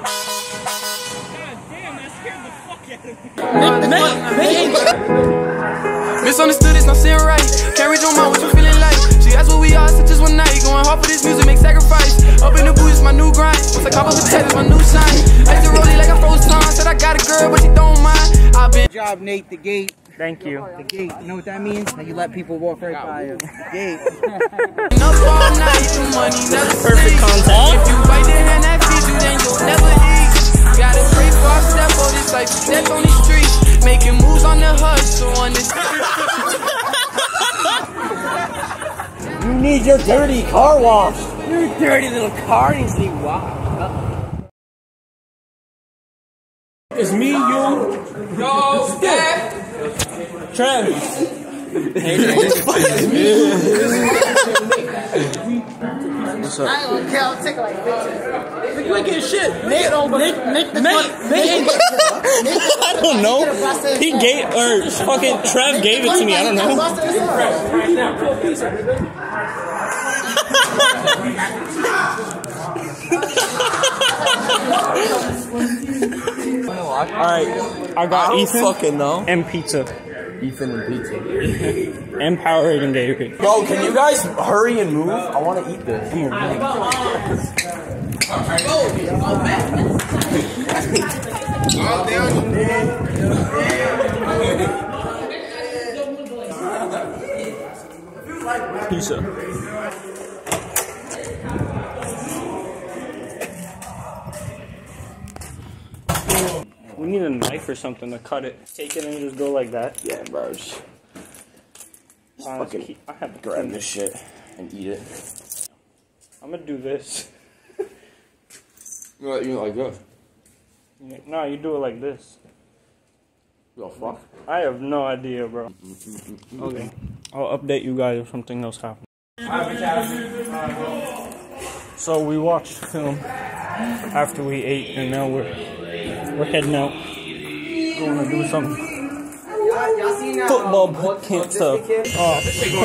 damn, that scared the fuck out of me. Misunderstood, it's not sitting right. Can't read your mind, what you feeling like? She asked what we are, such as one night. Going hard for this music, make sacrifice. Up in the booth, it's my new grind. Once I cop up the tech, it's my new sign. I used to roll it like I froze time. Said I got a girl, but she don't mind. I've been. Good job, Nate, the gate. Thank you. The gate, you know what that means? That you let people walk right by you. The gate. Enough all night, the money never Perfect contact. If you bite the hand that feeds you, then you'll never eat. Gotta pray for our step, oh, this life is death on the street. Making moves on the hustle on this. You need your dirty car washed. Your dirty little car needs to be washed. It's me, you, Yo, Dad. Travis. Hey, what the fuck is me? What's up? I don't care, I'll take like pictures. You ain't getting shit. Nick, I don't know. He gave, or fucking Trev gave it to me. I don't know. Alright, I got Ethan fucking know. and pizza. Ethan and pizza. And Powerade and Gatorade. Bro, can you guys hurry and move? I want to eat this. Pizza. We need a knife or something to cut it. Take it and just go like that. Yeah, bro. Just fucking I have to grab this shit and eat it. I'm gonna do this. You like this? No, you do it like this. Yo, fuck. I have no idea, bro. Okay. I'll update you guys if something else happens. So we watched film after we ate, and now we're heading out. Going to do something. Football camp stuff. Oh,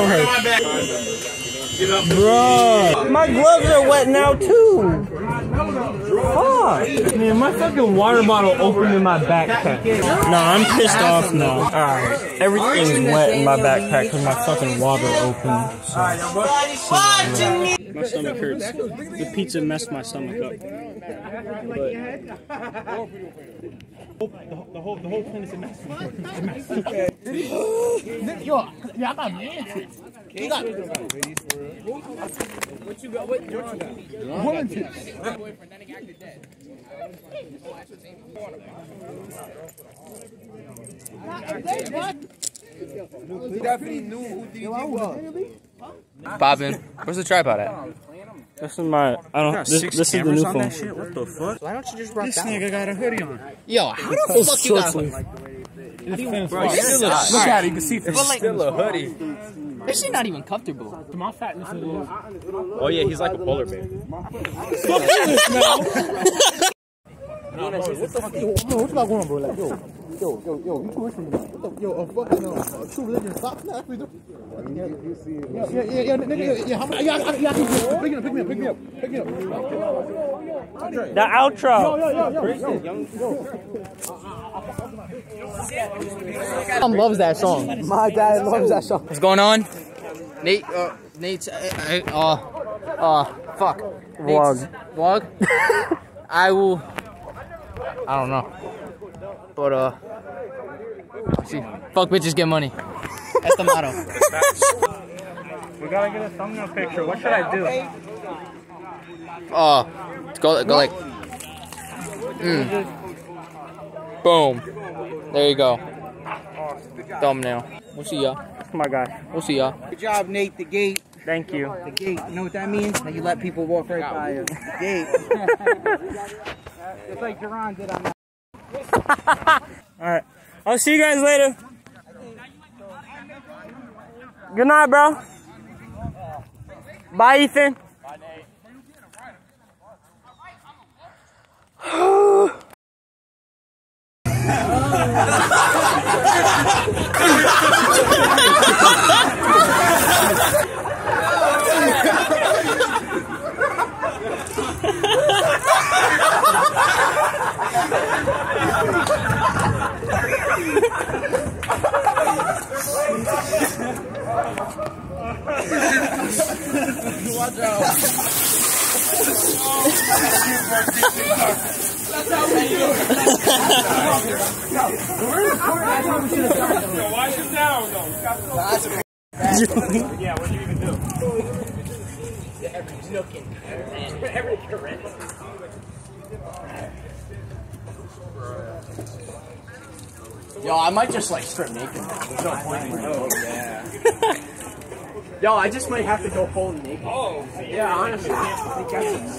bro, my gloves are wet now too. Fuck. Man, my fucking water bottle opened in my backpack. Nah, I'm pissed off now. Alright, everything's wet in my backpack because my fucking water opened. So. My stomach hurts. The pizza messed my stomach up. The whole thing is a mess. Yo, I got mantis. You got what you got? What you got? Woman tits. Definitely knew who DD was. Poppin'. Where's the tripod at? This is my. I don't. This is the new phone. What the fuck? Why don't you just rock this nigga got a hoodie on? Yo, how the fuck you got a hoodie? Bro, look at it. You can see it's Still a hoodie. This shit not even comfortable. to my fatness. Oh yeah, he's like a polar bear. What the fuck? Yo, what's about going on, bro? Like, yo, you too rich for me. Yo, a fucking true religion. Stop. Nah, we do. Yeah, nigga. How much? Yeah, pick me up. The outro. Mom loves that song. My dad loves that song. What's going on? Nate's, fuck. Vlog? I don't know. But, see, fuck bitches, get money. That's the motto. We gotta get a thumbnail picture. What should I do? Go like. Boom. There you go. Thumbnail. We'll see y'all. That's my guy. We'll see y'all. Good job, Nate, the gate. Thank you. The gate, you know what that means? That you let people walk right by you. The gate. It's like Duran did on that. Alright. I'll see you guys later. Good night, bro. Bye, Ethan. Bye, Nate. Yo, I might just like strip naked now. There's no point in it. Yeah. Yo, I just might have to go full naked. Oh, yeah, honestly. I think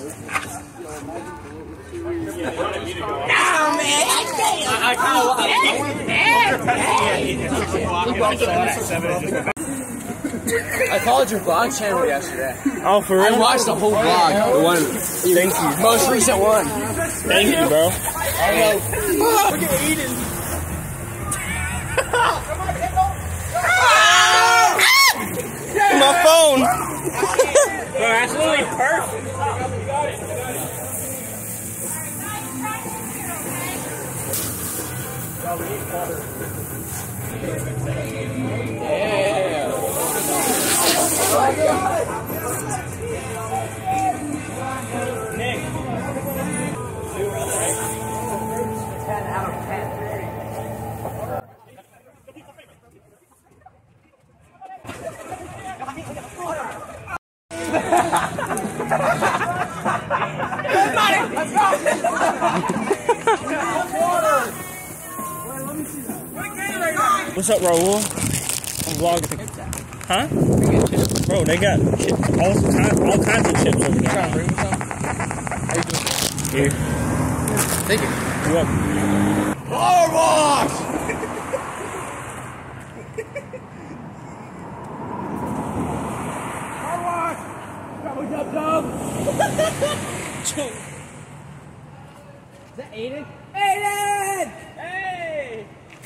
I followed your vlog channel yesterday. Oh, for real? I watched the whole vlog. The one. Thank you. Most recent one. Thank you, bro. Look at Eden. My phone. Bro, that's literally perfect. Nick. 10 out of 10. What's up, Raul? I'm vlogging. Huh? Bro, they got chips, all kinds of chips over there. Here. Thank you. You're welcome. Car wash! Is that Aiden? Aiden! Hey!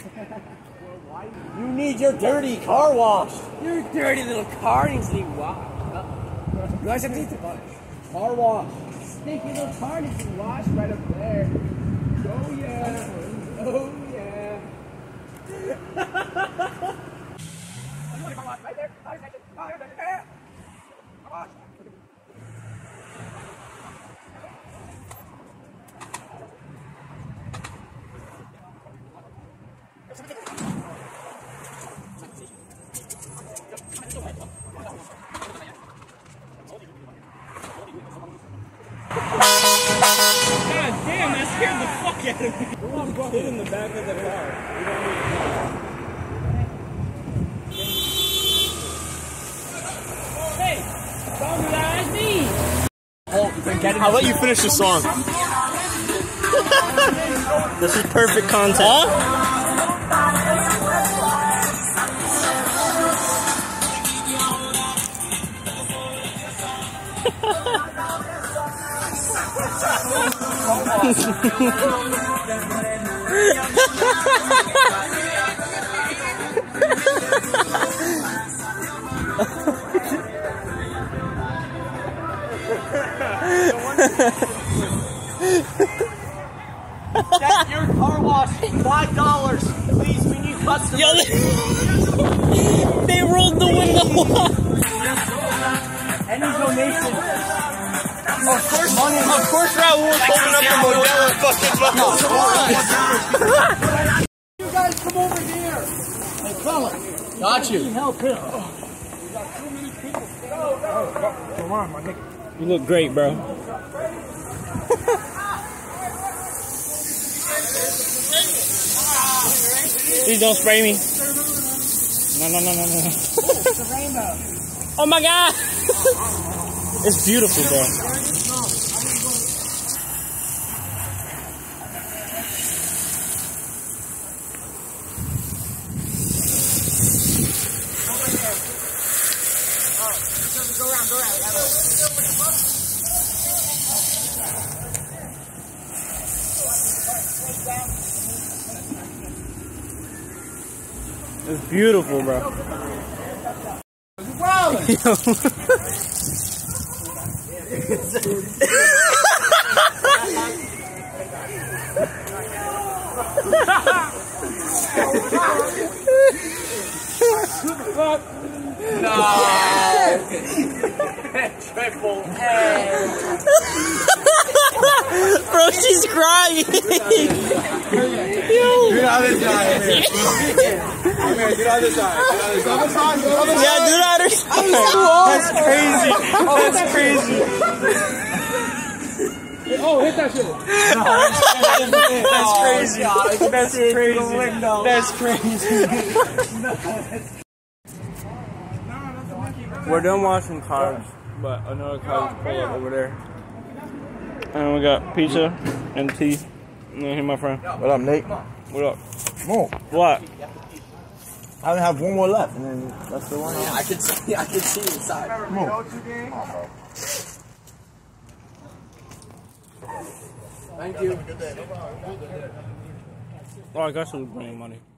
You need your dirty car washed. Your dirty little car needs to be washed. You guys have to eat the butter. Car wash. Stinky little car needs to be washed right up there. Oh yeah. Oh yeah. Right there. God damn, that scared the fuck out of me. Hit in the back of the car. Hey, congratulations me. I'll let you finish the song. This is perfect content. Huh? Get your car wash. $5. Please, we need customers. Yo, they rolled the window up. Any donation. Of course, Raul was holding up the Modelo fucking buckle. You guys come over here. Hey, fella. got you. Help him. Come on, my nigga. You look great, bro. Please don't spray me. No. It's a rainbow. Oh my God. It's beautiful, bro. It's beautiful, bro. Triple A. Bro, she's crying. Get out of this side. Get out of this side. Yeah, do that or something. That's crazy. That's crazy. Oh, hit that shit. That's crazy. That's crazy. We're done watching cars, but another car is pulled up over there. And we got pizza and tea. And then here, my friend. What up, Nate? What up? More. What? I only have one more left, and then that's the one. I can see inside. Come on. Thank you. Oh, I got some money.